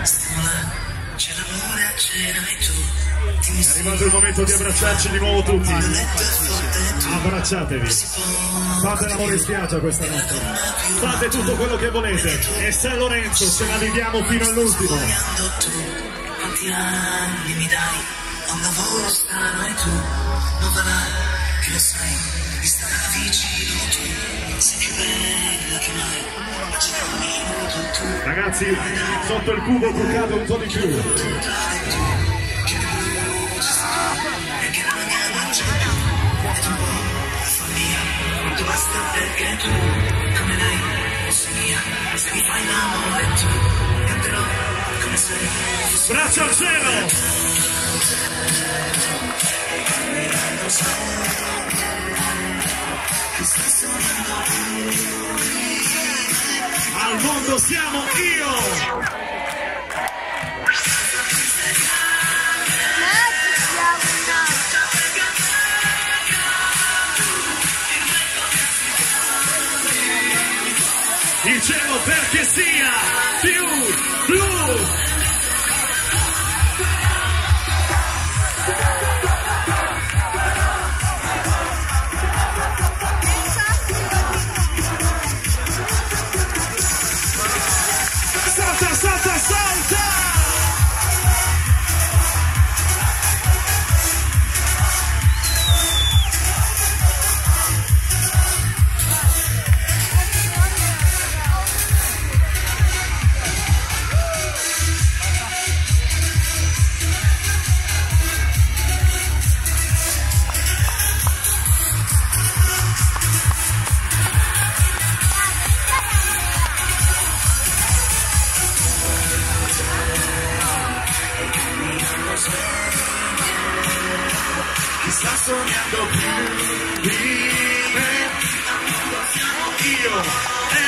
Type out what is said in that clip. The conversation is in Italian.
È arrivato il momento di abbracciarci di nuovo tutti. Abbracciatevi. Fate l'amore in spiaggia questa notte. Fate tutto quello che volete. E San Lorenzo ce la viviamo fino all'ultimo. Quanti anni mi dai a un lavoro strano e tu non va là, che lo sai, mi starà vicino tu, sei più bella che mai, ma c'è un minuto tu. Ragazzi, sotto il cubo bucato un po' di più. Perché la mia non c'è più, ed un po' la follia, quanto basta perché tu, come lei, sei mia, se mi fai l'amore tu, canterò come sei. Braccio al cielo! Al mondo siamo io! Il cielo perché sia più blu! Salta, salta, salta! Sta sognando più di me, siamo io